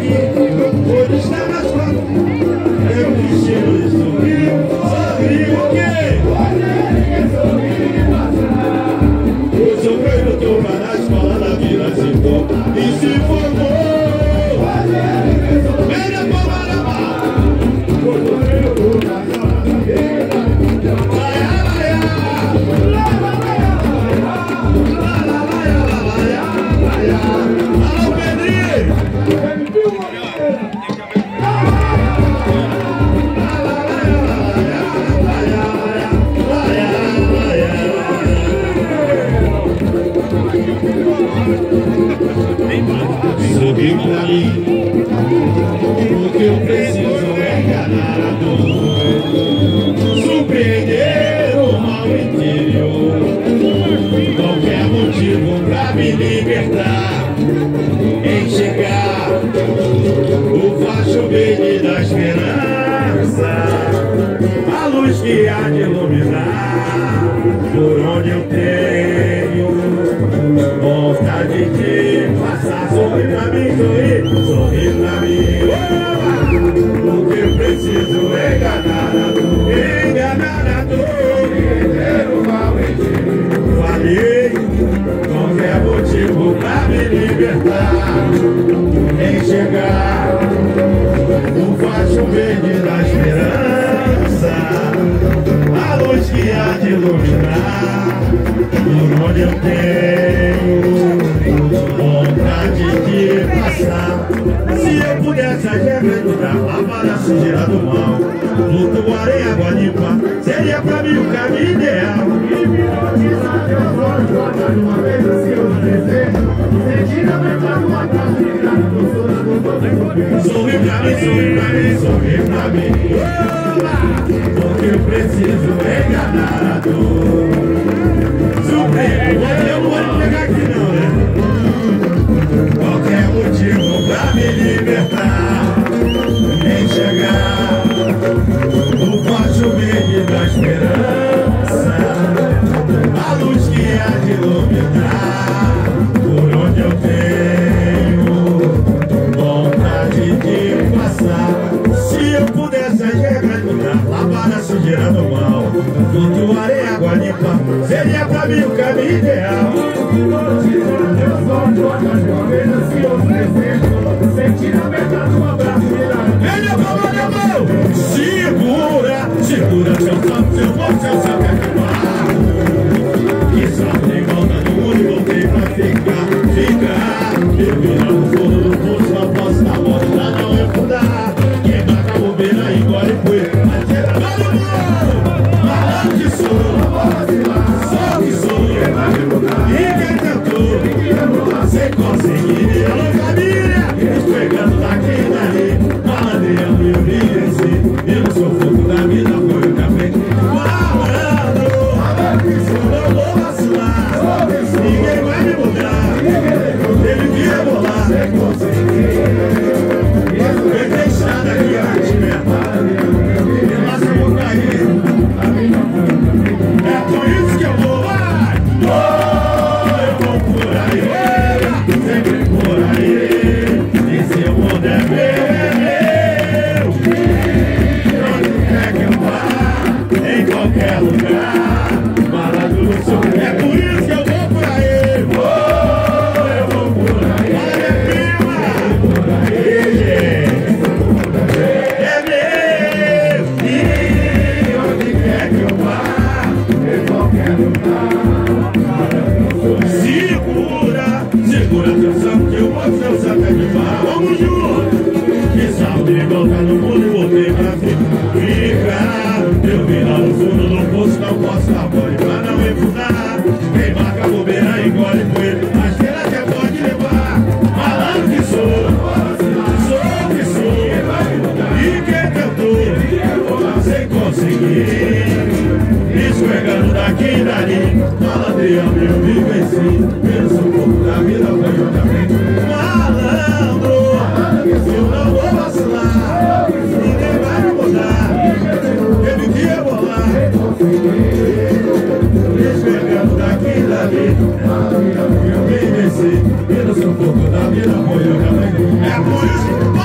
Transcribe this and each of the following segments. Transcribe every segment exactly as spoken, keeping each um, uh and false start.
Hoje está nas quatro. Eu destino de sorrir. Sorrir o quê? Hoje eu vejo turma na escola da Vila Cipó e se formou. Venha pra Marabá. Hoje eu vejo turma na escola da Vila Cipó. Laia, laia. Laia, laia, laia, laia. Alô, Pedrinho. Sorri pra mim, porque eu preciso enganar a dor, surpreender o mal interior, qualquer motivo pra me libertar, enxergar o facho verde da esperança, a luz que há de iluminar, por onde eu tenho vontade de passar. Sorri pra mim, sorri, sorri pra mim, porque eu preciso enganar a dor, enganar a dor, entender o mal em ti. Falei, qualquer motivo pra me libertar, enxergar o facho verde da esperança, a luz que há de iluminar, por onde eu tenho vontade de passar. Se eu pudesse ajudar, lavar a sujeira do mal, flutuar em água limpa, seria pra mim o caminho ideal. E me notizar teus olhos, guardar de uma vez assim o desejo, sentir a verdade uma casa de grana gostosa do todo. Sorri pra mim, sorri pra mim, sorri pra mim, porque eu preciso enganar a dor. Surpreender, eu não vou pegar aqui não, né? Qualquer motivo pra me libertar, enxergar o facho verde da esperança, a luz que há de iluminar, por onde eu tenho vontade de passar. Se eu pudesse enxergar, lavar a sujeira do mal, flutuar em água limpa, seria pra mim o caminho ideal. Sentir a verdade, um abraço. Venha pra minha mão. Segura, segura seu santo, seu bom, seu santo é queimar. Que só tem volta no mundo e voltei pra ficar, ficar. Eu virar no fundo do poço, não posso dar morte pra não afundar. Quem marca a bobeira engole poeira, mas tira lá no morro. Malandro que sou, só que sou. E quem tentou, sem conseguir. Alô, família, pegando daqui e dali, malandreando e eu me venci. Eu não sou fogo da vida, foi o café. Malandro, eu não vou vacilar, ninguém vai me mudar. Ele que ia bolar, sem conseguir. Eu tenho estrada aqui, a gente eu laço eu vou cair. É por isso que eu vou lá. Eu vou por aí, sempre por aí. E se o mundo é meu, onde quer que eu vá, em qualquer lugar, malandro do sul. É por isso que eu vou por aí. Oh, eu vou por aí. Olha minha prima, por aí. É meu. E onde quer que eu vá, em qualquer lugar. Segura, segura teu santo, que eu vou seu santo é de barra. Vamos juntos! Que salve de volta no mundo e voltei pra ficar. Eu vi lá no fundo do poço, não posso dar banho pra não enfundar. Quem marca a bobeira engole poeira, a esteira até pode levar. Malandro que sou, sou que sou. E quem tentou, sem conseguir. Escorregando daqui e dali, malandreando eu me venci. Pelo sufoco da vida foi eu também. Malandro, eu não vou vacilar, ninguém vai me mudar. Ele que ia bolar, escorregando daqui e dali, malandreando eu me venci. Pelo sufoco da vida foi eu também. É por isso que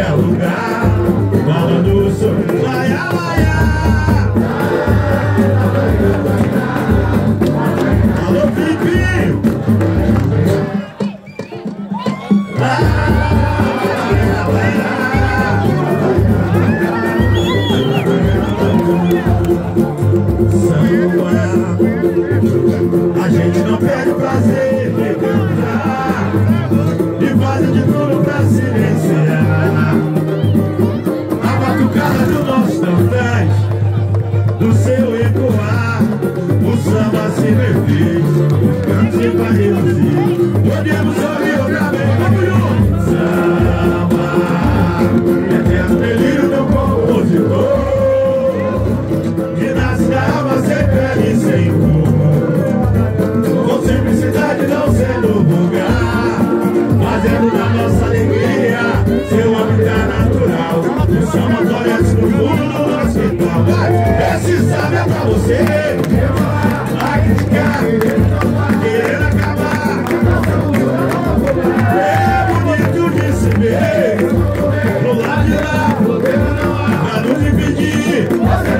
qualquer lugar. Bola do sol, laia, laia. Alô, Filipinho. A gente não perde o prazer de cantar e faz de tudo pra silenciar a batucada do nosso tantãs, do seu ecoar. O samba se refez, o canto se vai reduzir. Podemos ouvir outra vez, vamos juntos. Samba, eterno delírio do compositor, que nasce da alma sem pele e sem cor, com simplicidade não sendo vulgar, fazendo da nossa alegria seu habitat natural. O somatórios no fundo do nosso quintal. Esse samba é pra você, a criticar, querer acabar. É bonito de se ver, do lado de lá, pra nos impedir.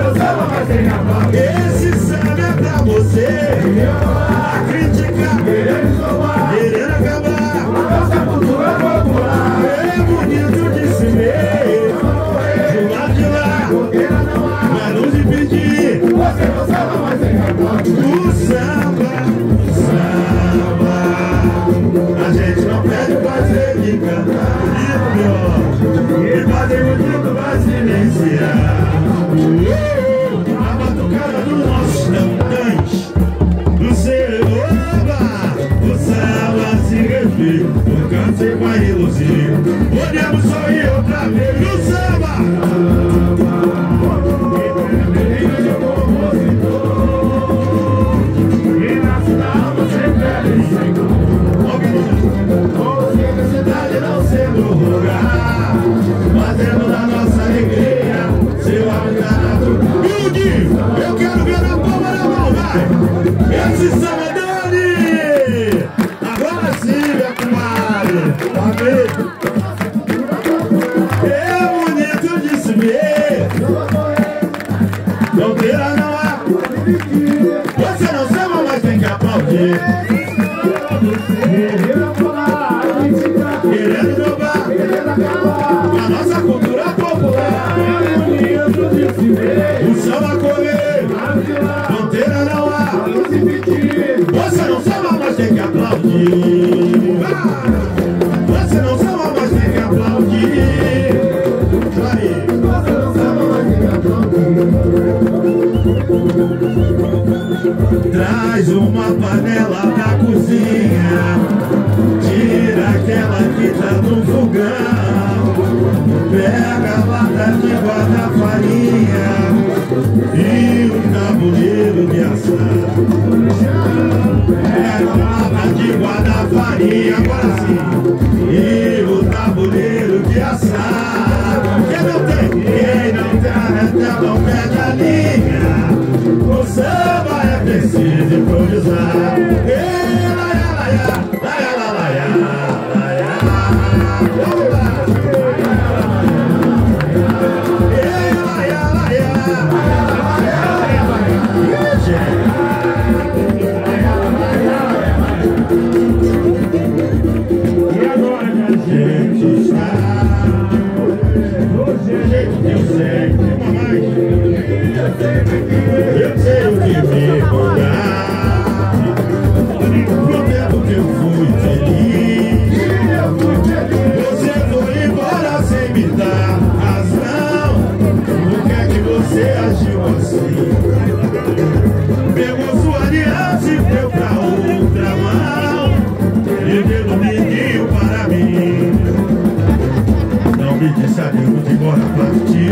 Esse samba é pra você, a criticar, querer acabar. É bonito de se ver, do lado de lá, pra nos impedir. O samba, samba, a gente não perde o prazer de cantar. E fazer bonito vai silenciar a batucada dos nossos tantãs, do seu oba. O samba se refez, o canto se vai reluzir. Podemos sorrir outra vez no samba. Não sendo lugar, fazendo da nossa alegria seu habitat natural. Bildi, eu quero ver na palma da mão, vai! Esse samba Dani! Agora sim, meu comadre! Amém! É bonito de se ver, fronteira não há. Você não samba, mas tem que aplaudir. Querendo roubar a nossa cultura popular. O samba correr, fronteira não há. Você não samba, mas tem que aplaudir. Você não samba, mas tem que aplaudir. Você não samba, mas tem que aplaudir. Traz uma panela da cozinha, tira aquela fita do fogão, pega a lata de guarda farinha e um tabuleiro de assar. Pega a lata de guarda farinha, agora sim, e o tabuleiro de assar. Quem não tem, quem não tem, até não perde a linha. O samba é preciso improvisar. Ei, laia, laia, laia, laia, laia. Vamos lá. Ei, laia, laia, laia, laia. E agora, minha gente, está do jeito que eu sei, uma mais. Eu sei o que me mandar, pro tempo que eu fui feliz. Você foi embora sem me dar razão. Por que é que você agiu assim? Pegou sua aliança e deu pra outra mão e deu um menino para mim. Não me disse adeus de embora partir.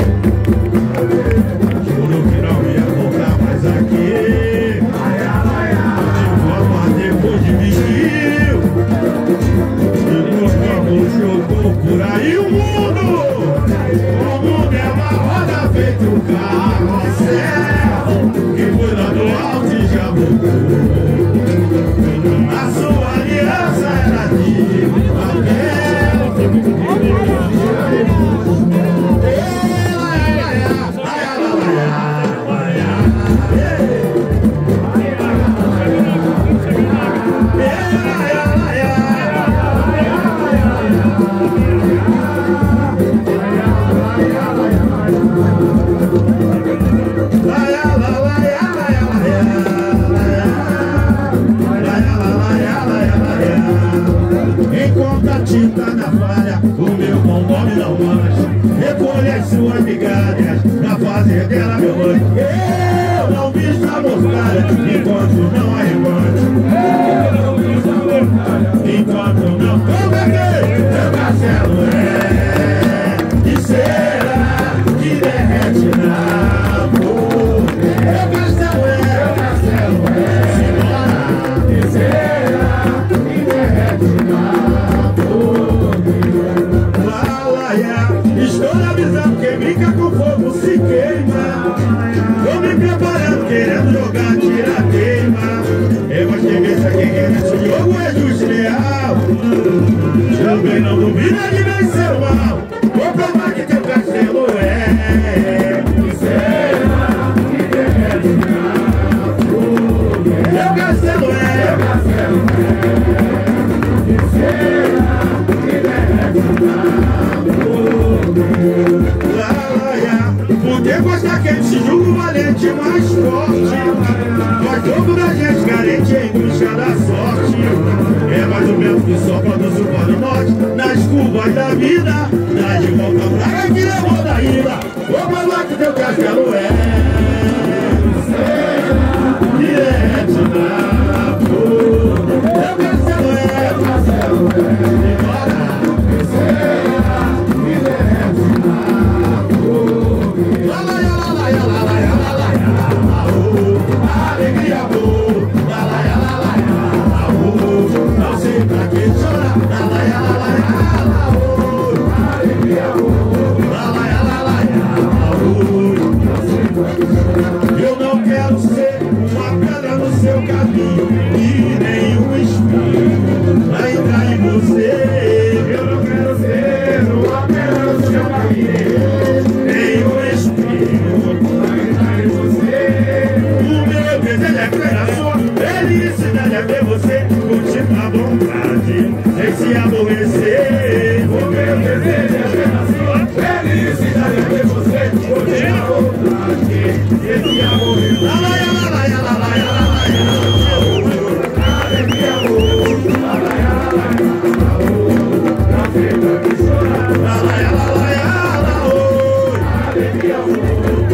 Juro que não ia voltar mais aqui. De forma depois de vestir, e por favor jogou por aí o mundo. O mundo é uma roda feita um carrossel que foi lá do alto e já voltou. A sua aliança era de papel. suas migalhas na fazenda, meu anjo. Eu não visto a mortalha enquanto não arrebante. Eu não visto a mortalha enquanto não. Como é que meu castelo é de cera que derrete na boca? Meu castelo é, meu castelo é de cera que derrete na boca. Lalaia, estou avisando, quem brinca com fogo se queima. Tô me preparando, querendo jogar tira-teima. Eu acho que esse aqui nesse jogo é justo e leal. Também não duvida de vencer o mal. Vou provar que teu castelo é de cera que derrete na fogueira. Teu castelo é, teu castelo é de cera que derrete na fogueira. Porque gosta quente, se julga o valente mais forte. Nós jogo da gente carente em busca da sorte. É mais ou menos que só produz o Polo Norte. Nas curvas da vida, dá de volta praga que levou da ilha. Vou provar que teu castelo é direto na boca. Teu castelo é, teu castelo é embora, direto na alegria boa, la la la la la la, não sei pra que chora, la la la la la, alegria boa, la la la la la, não sei pra que chora. Eu não quero ser uma pedra no seu caminho e nem um espinho pra entrar em você. Eu não quero ser uma pedra no seu caminho, nem um espinho pra entrar em você. Ele é a sua felicidade é ver você curtir a vontade sem se aborrecer. O meu desejo é ver a sua felicidade é ver você curtir a vontade sem se aborrecer. La la la la la la la alegria boa, la la la la não sei pra que chorar, la la la la la alegria boa.